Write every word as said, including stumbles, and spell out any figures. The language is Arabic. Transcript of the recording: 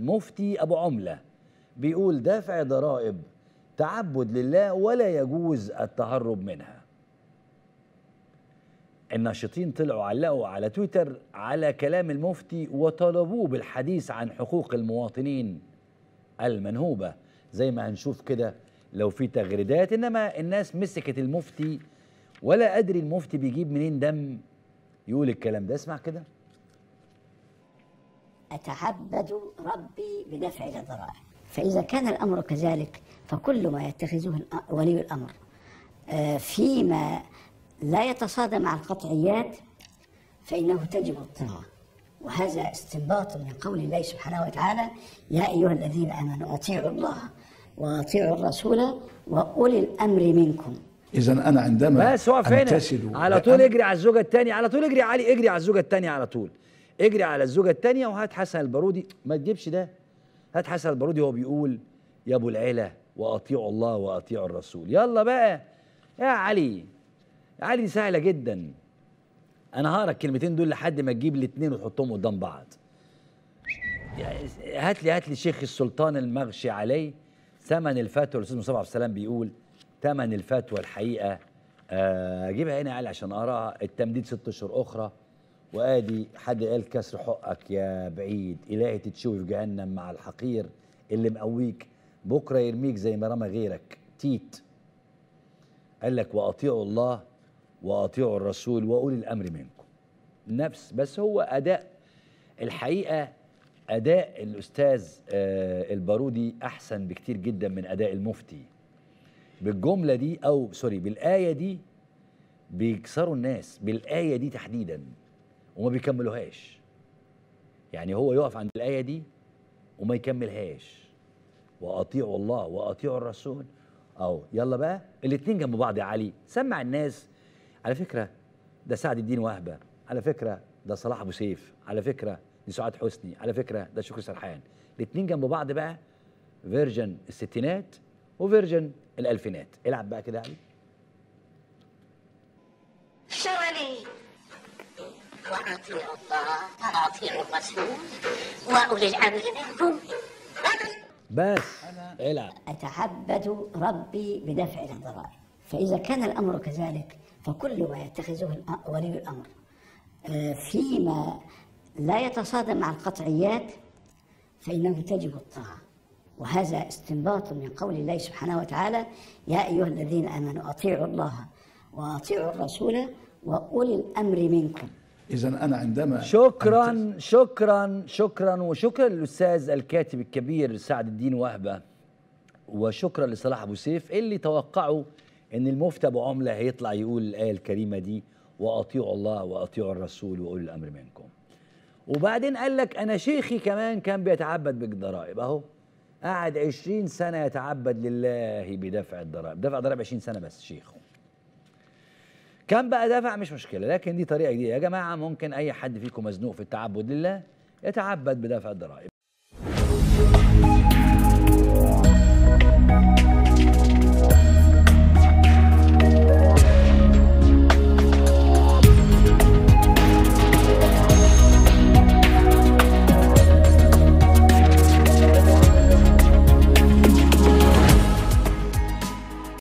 مفتي أبو عملة بيقول دافع ضرائب تعبد لله ولا يجوز التهرب منها. الناشطين طلعوا علقوا على تويتر على كلام المفتي وطالبوه بالحديث عن حقوق المواطنين المنهوبة، زي ما هنشوف كده لو في تغريدات. إنما الناس مسكت المفتي ولا أدري المفتي بيجيب منين دم يقول الكلام ده. اسمع كده. أتعبد ربي بدفع الضرائب، فإذا كان الأمر كذلك فكل ما يتخذه ولي الأمر فيما لا يتصادم مع القطعيات فإنه تجب الطاعة، وهذا استنباط من قول الله سبحانه وتعالى: يا أيها الذين آمنوا أطيعوا الله وأطيعوا الرسول وأولي الأمر منكم. إذا أنا عندما بس هو فين على طول اجري على الزوجة الثانية، على طول اجري يا علي، اجري على الزوجة الثانية على طول، اجري على الزوجة الثانية وهات حسن البارودي. ما تجيبش ده، هات حسن البارودي وهو بيقول يا أبو العلا وأطيعوا الله وأطيعوا الرسول. يلا بقى يا علي، يا علي دي سهلة جدا. أنا هقرا الكلمتين دول لحد ما تجيب الاثنين وتحطهم قدام بعض. هات لي هات لي شيخ السلطان المغشي عليه ثمن الفتوى. الأستاذ مصطفى عبد السلام بيقول ثمن الفتوى الحقيقة، أجيبها هنا يا علي عشان أقراها. التمديد ست أشهر أخرى، وآدي حد قال كسر حقك يا بعيد، إلهي تتشوي في جهنم مع الحقير اللي مقويك، بكرة يرميك زي ما رمى غيرك. تيت قال لك وأطيعوا الله وأطيعوا الرسول وأولي الأمر منكم. نفس بس هو أداء الحقيقة، أداء الأستاذ البارودي أحسن بكتير جدا من أداء المفتي. بالجملة دي أو سوري بالآية دي بيكسروا الناس، بالآية دي تحديدا وما بيكملوهاش. يعني هو يقف عند الآية دي وما يكملهاش، وأطيعوا الله وأطيعوا الرسول. أو يلا بقى الاتنين جنب بعض يا علي، سمع الناس. على فكرة ده سعد الدين وهبة، على فكرة ده صلاح أبو سيف، على فكرة دي سعاد حسني، على فكرة ده شكري سرحان. الاتنين جنب بعض بقى، فيرجن الستينات وفيرجن الألفينات. العب بقى كده يا علي. شرني وأطيعوا الله وأطيعوا الرسول وأولي الأمر منكم. بس العب. أتعبد ربي بدفع الضرائب، فإذا كان الأمر كذلك فكل ما يتخذه ولي الأمر فيما لا يتصادم مع القطعيات فإنه تجب الطاعة، وهذا استنباط من قول الله سبحانه وتعالى: يا أيها الذين آمنوا أطيعوا الله وأطيعوا الرسول وأولي الأمر منكم. إذا أنا عندما شكرا شكرا شكرا وشكرا للأستاذ الكاتب الكبير سعد الدين وهبة، وشكرا لصلاح أبو سيف اللي توقعوا إن المفتي أبو عملة هيطلع يقول الآية الكريمة دي وأطيعوا الله وأطيعوا الرسول وأولي الأمر منكم. وبعدين قال لك أنا شيخي كمان كان بيتعبد بالضرائب. أهو قعد عشرين سنة يتعبد لله بدفع الضرائب، دفع ضرائب عشرين سنة بس شيخه. كان بقى دفع مش مشكلة، لكن دي طريقة جديدة يا جماعة. ممكن أي حد فيكم مزنوق في التعبد لله يتعبد بدفع الضرائب.